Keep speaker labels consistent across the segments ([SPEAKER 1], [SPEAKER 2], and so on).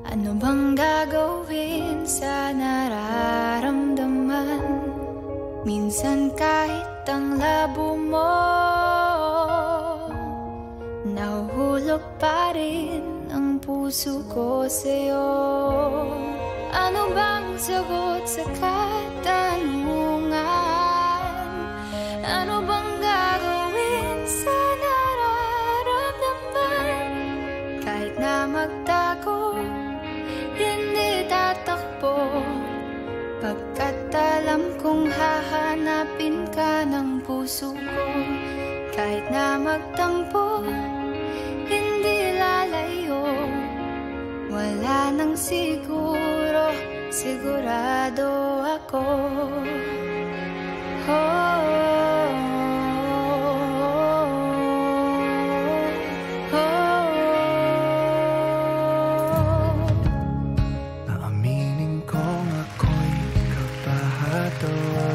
[SPEAKER 1] Ano bang gagawin sa nararamdaman? Minsan kahit ang labo mo, nahuhulog pa rin ang puso ko sa'yo. Ano bang sagot sa katanungan? Ano bang gagawin sa nararamdaman? Kahit na magtago, hindi tatakbo, pagkat alam kong hahanapin ka ng puso ko. Kahit na magtampo, hindi lalayo. Wala nang siguro, sigurado ako.
[SPEAKER 2] Aaminin kong ako'y kabahado.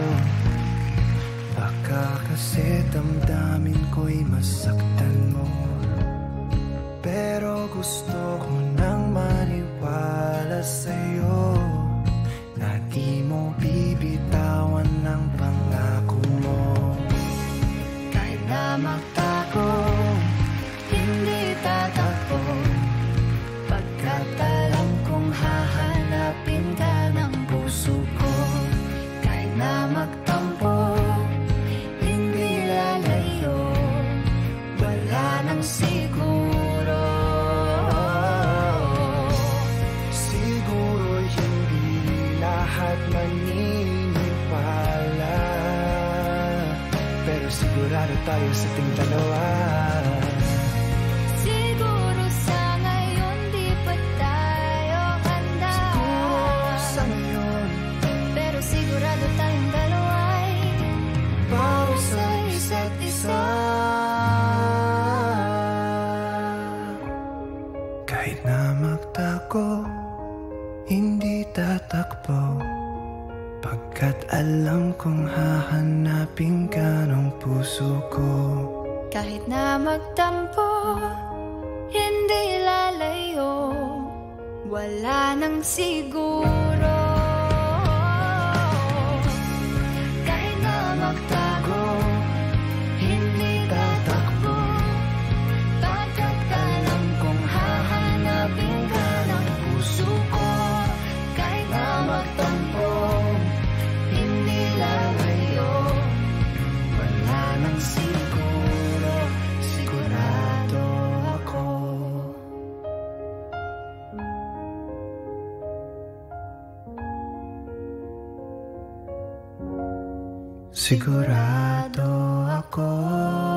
[SPEAKER 2] Baka kasi damdamin ko'y masaktan mo, pero gusto ko nang maniwala sa'yo na di mo bibitawan ng pangako mo.
[SPEAKER 1] Kahit na magtago, hindi tatakbo, pagkat alam kong hahanapin ka ng puso ko. Kahit na magtampo, hindi lalayo. Wala nang siguro.
[SPEAKER 2] Siguro hindi lahat maniniwala, pero sigurado tayo sa ating dalawa.
[SPEAKER 1] Siguro sa ngayon di pa tayo handa.
[SPEAKER 2] Siguro sa ngayon,
[SPEAKER 1] pero sigurado tayong dalawa'y
[SPEAKER 2] para sa isa't isa. Kahit na magtago, hindi tatakbo, pagkat alam kong hahanapin ka ng puso ko.
[SPEAKER 1] Kahit na magtampo, hindi lalayo. Wala nang siguro. Kahit na magtago, hindi tatakbo, pagkat alam kong hahanapin ka ng puso ko. Kahit na magtampo, hindi lalayo. Wala nang siguro, sigurado ako.
[SPEAKER 2] Sigurado ako.